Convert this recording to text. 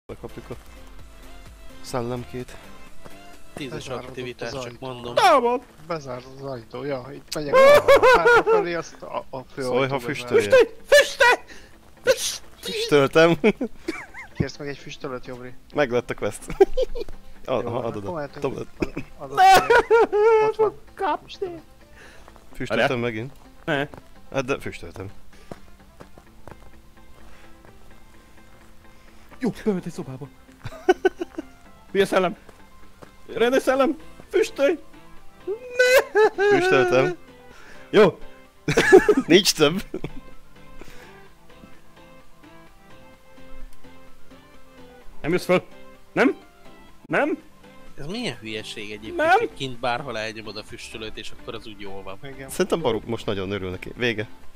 Bekapjuk a szellemkét. 10-es aktivitás, csak mondom. Támad! Bezár az ajtó, ja, itt megyek hátrafelé, azt a fő Szólj, ha ajtó füstölje. Füstöl! Füstöltem. Kérsz meg egy füstölőt, Jobri? Meg lett a quest. Add oda. Adod. Ott van. Kapni! Füstöltem megint. Ne. Hát de füstöltem. Jó, bement egy szobába. Hülye szellem! Rendes szellem! Füstölj! Füstöltem. Jó! Nincs több. Nem jössz fel? Nem? Nem? Ez milyen hülyeség egyébként, Nem. hogy kint bárhol elnyomod a füstölőt és akkor az úgy jól van. Igen. Szerintem Baru most nagyon örül neki. Vége.